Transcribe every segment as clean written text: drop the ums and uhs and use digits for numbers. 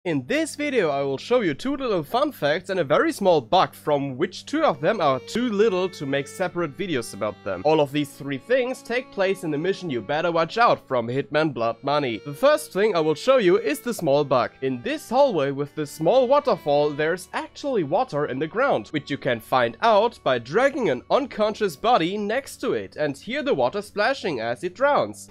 In this video I will show you two little fun facts and a very small bug, from which two of them are too little to make separate videos about them. All of these three things take place in the mission You Better Watch Out from Hitman Blood Money. The first thing I will show you is the small bug. In this hallway with the small waterfall there's actually water in the ground, which you can find out by dragging an unconscious body next to it and hear the water splashing as it drowns.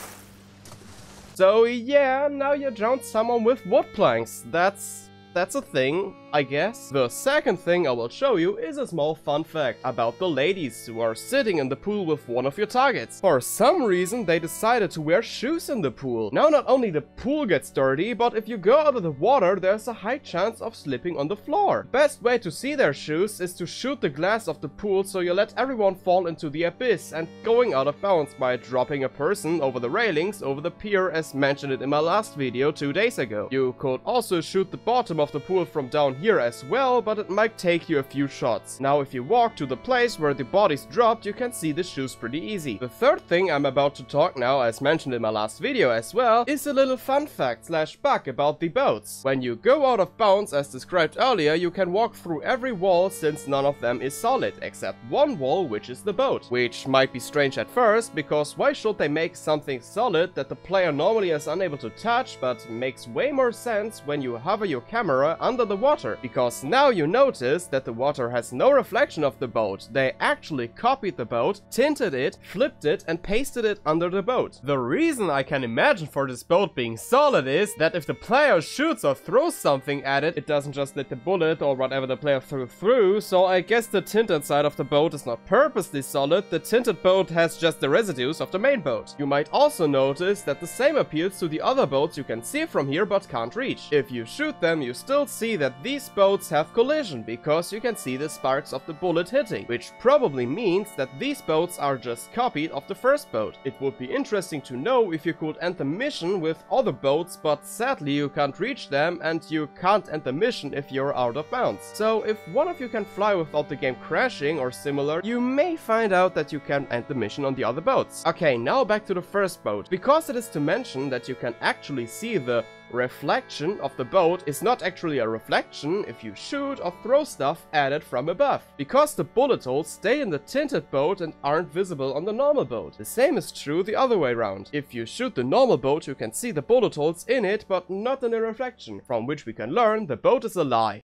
So yeah, now you drowned someone with wood planks. That's a thing, I guess. The second thing I will show you is a small fun fact about the ladies who are sitting in the pool with one of your targets. For some reason they decided to wear shoes in the pool. Now not only the pool gets dirty, but if you go out of the water there's a high chance of slipping on the floor. The best way to see their shoes is to shoot the glass of the pool so you let everyone fall into the abyss and going out of bounds by dropping a person over the railings over the pier, as mentioned in my last video 2 days ago. You could also shoot the bottom of the pool from down here as well, but it might take you a few shots. Now if you walk to the place where the bodies dropped, you can see the shoes pretty easy. The third thing I'm about to talk now, as mentioned in my last video as well, is a little fun fact slash bug about the boats. When you go out of bounds as described earlier, you can walk through every wall since none of them is solid, except one wall, which is the boat. Which might be strange at first, because why should they make something solid that the player normally is unable to touch, but makes way more sense when you hover your camera under the water, because now you notice that the water has no reflection of the boat. They actually copied the boat, tinted it, flipped it and pasted it under the boat. The reason I can imagine for this boat being solid is that if the player shoots or throws something at it, it doesn't just let the bullet or whatever the player threw through, so I guess the tinted side of the boat is not purposely solid. The tinted boat has just the residues of the main boat. You might also notice that the same appeals to the other boats you can see from here but can't reach. If you shoot them, you still see that these boats have collision, because you can see the sparks of the bullet hitting, which probably means that these boats are just copied of the first boat. It would be interesting to know if you could end the mission with other boats, but sadly you can't reach them and you can't end the mission if you're out of bounds. So if one of you can fly without the game crashing or similar, you may find out that you can end the mission on the other boats. Okay, now back to the first boat. Because it is to mention that you can actually see the reflection of the boat is not actually a reflection if you shoot or throw stuff at it from above, because the bullet holes stay in the tinted boat and aren't visible on the normal boat. The same is true the other way around. If you shoot the normal boat, you can see the bullet holes in it but not in the reflection, from which we can learn the boat is a lie.